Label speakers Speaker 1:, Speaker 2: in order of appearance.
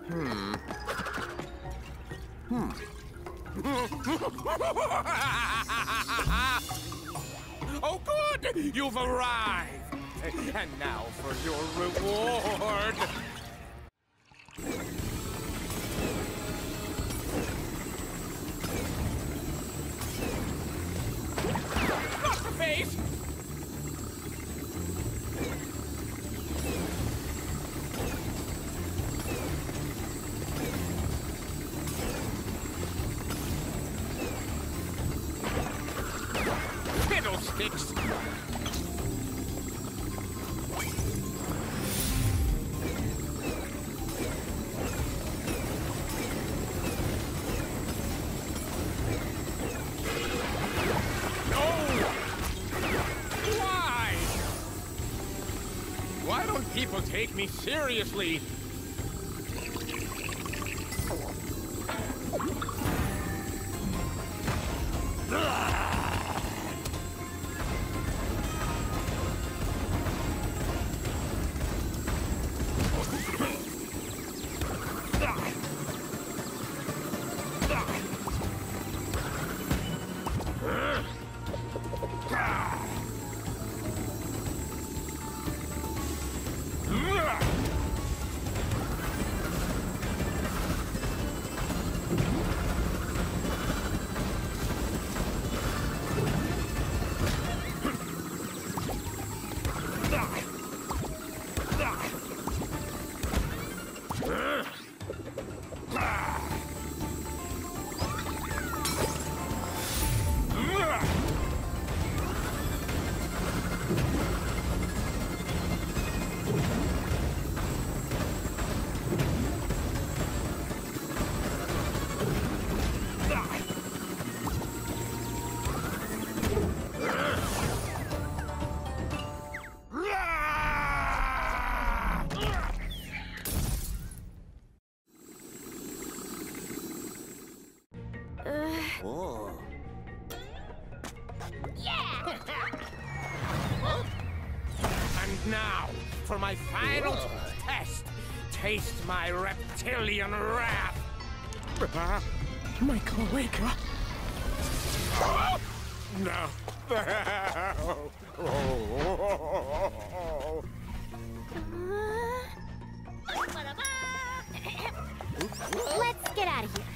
Speaker 1: Oh, good! You've arrived! And now for your reward! Not the face! Fiddlesticks! Why don't people take me seriously? And now, for my final test, taste my reptilian wrath.
Speaker 2: My cloaca.
Speaker 1: No.
Speaker 3: Let's get out of here.